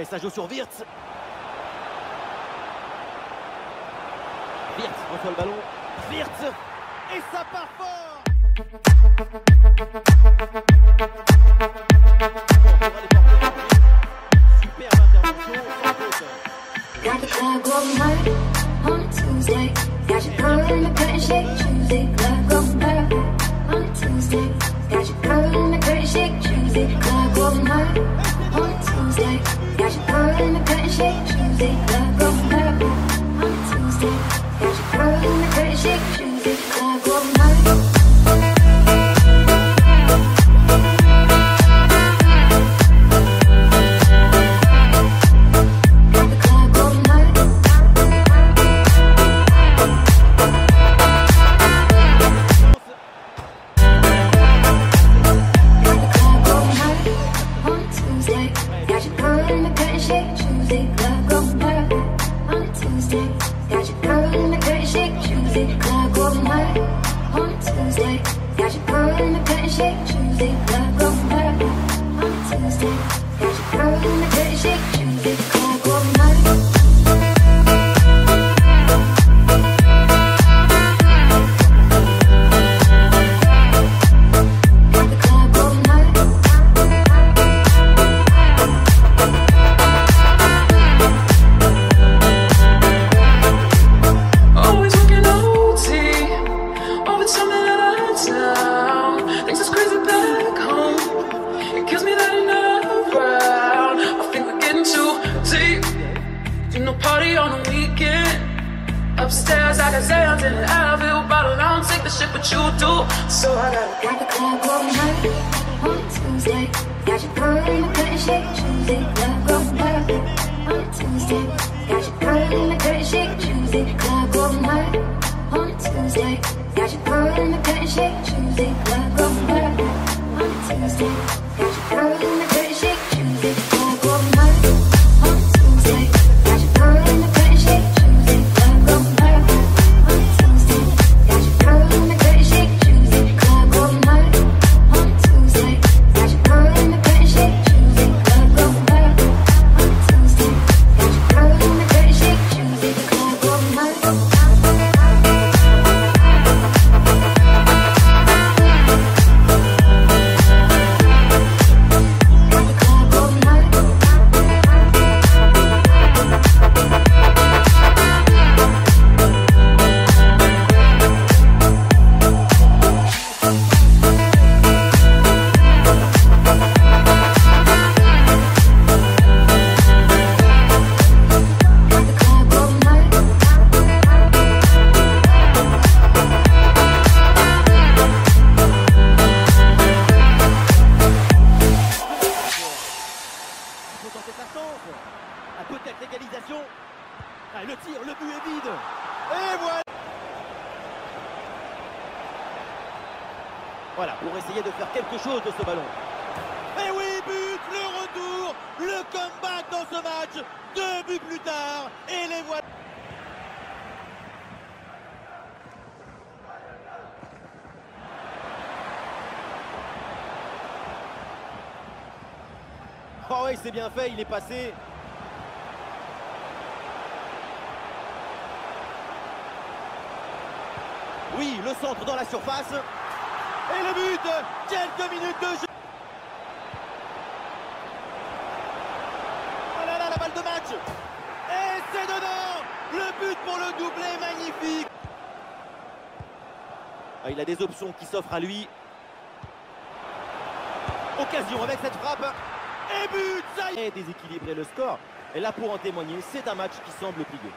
Et ça joue sur Wirtz. Wirtz reçoit le ballon. Wirtz. Et ça part fort. Superbe intervention sans faute. Got the club going hard on a Tuesday. Got your girl in the pretty shake Tuesday. Club going hard on a Tuesday. Got your girl in the pretty shake Tuesday. Club going hard on a Tuesday. Got your girl in the pretty shake Tuesday. Club going hard on a Tuesday. Got your girl in the pretty shake Tuesday. Club going hard. Upstairs, I got Zans in an Advil bottle. I don't take the shit, but you do. So I got the club going hard on a Tuesday. Got your girl in the pretty shake Tuesday. Club going hard on a Tuesday. Got your girl in the pretty shake Tuesday. Club going hard on a Tuesday. Got your girl in the pretty shake Tuesday. Club going hard on a Tuesday. Got your girl in the pretty shake Tuesday. Club going hard on a Tuesday. Got your girl in the pretty shake Tuesday. Club going hard on a Tuesday. Got your girl in the pretty shake Tuesday. Club going hard on a Tuesday. Got your girl in the pretty shake Tuesday. Club going hard on a Tuesday. Got your girl in the pretty shake Tuesday. Club going hard. Peut-être l'égalisation. Ah, le tir, le but est vide. Et voilà. Voilà, pour essayer de faire quelque chose de ce ballon. Et oui, but, le retour, le comeback dans ce match. 2 buts plus tard, et les voilà. Oh oui, c'est bien fait, il est passé. Oui, le centre dans la surface. Et le but. Quelques minutes de jeu. Oh là là, la balle de match. Et c'est dedans. Le but pour le doublé, magnifique. Ah, il a des options qui s'offrent à lui. Occasion avec cette frappe. Et but, ça y est. Déséquilibrer le score. Et là, pour en témoigner, c'est un match qui semble plié.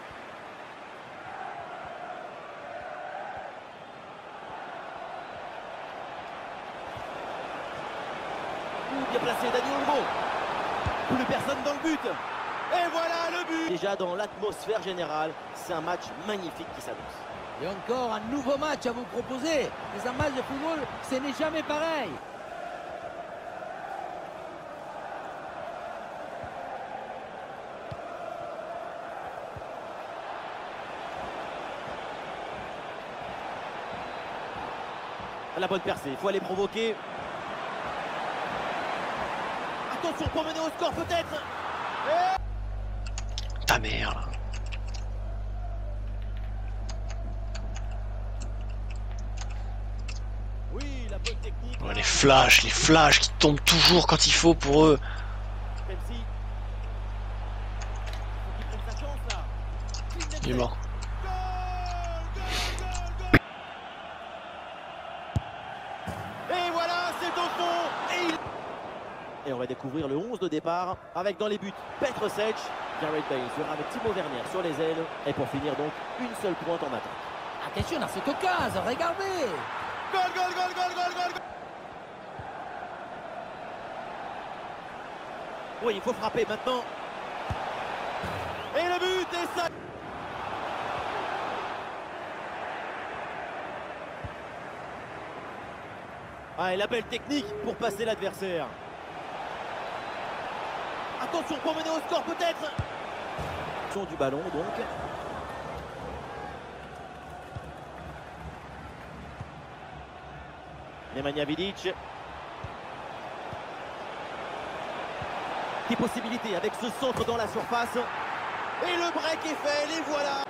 Bien placé, Dani Olmo. Plus personne dans le but. Et voilà le but. Déjà dans l'atmosphère générale, c'est un match magnifique qui s'annonce. Et encore un nouveau match à vous proposer. Mais un match de football, ce n'est jamais pareil. La bonne percée, il faut aller provoquer. Attention pour mener au score peut-être. Ta mère là. Oui, la bonne technique. Oh, les flashs qui tombent toujours quand il faut pour eux. Même si. Il faut qu'il prenne sa chance là. Il est mort. Et voilà, c'est au fond. Et on va découvrir le 11 de départ avec dans les buts Petr Cech, Gareth Bale sera avec Timo Werner sur les ailes. Et pour finir donc une seule pointe en attaque. Attention à cette occasion, regardez. Goal, goal, goal, goal, goal, goal. Oui, il faut frapper maintenant. Et le but, et ça. Ah, et la belle technique pour passer l'adversaire. Attention pour mener au score peut-être. Du ballon donc. Nemanja Vidic. Des possibilités avec ce centre dans la surface. Et le break est fait, les voilà.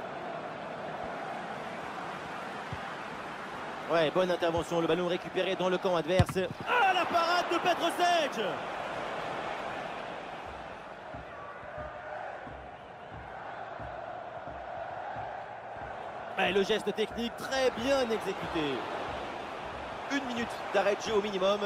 Ouais, bonne intervention, le ballon récupéré dans le camp adverse. Ah, la parade de Petr Cech. Et le geste technique très bien exécuté. 1 minute d'arrêt de jeu au minimum.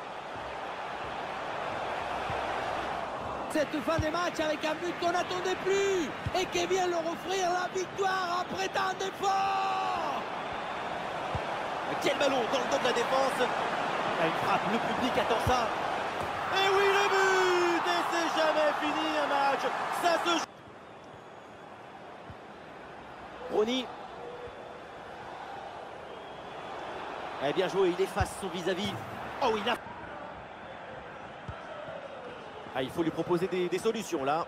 Cette fin de match avec un but qu'on n'attendait plus et qui vient leur offrir la victoire après tant d'efforts. Quel ballon dans le dos de la défense. Une frappe, le public attend ça. Et oui, le but. Et c'est jamais fini un match. Ça se joue. Ronny. Eh bien joué, il efface son vis-à-vis. Oh oui, là. Ah, il faut lui proposer des solutions là.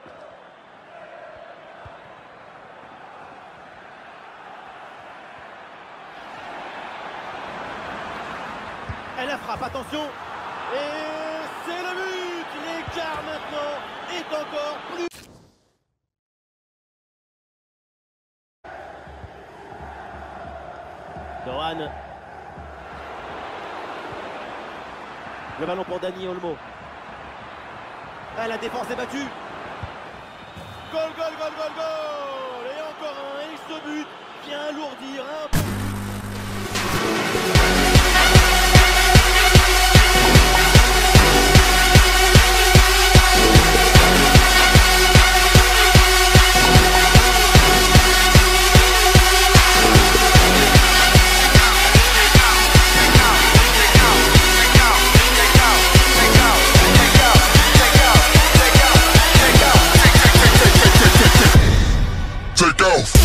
Et la frappe, attention. Et c'est le but. L'écart maintenant est encore plus. Dohan. Le ballon pour Dani Olmo. Ah, la défense est battue. Goal, goal, goal, goal, goal. Et encore un. Et ce but vient alourdir un peu. Take off.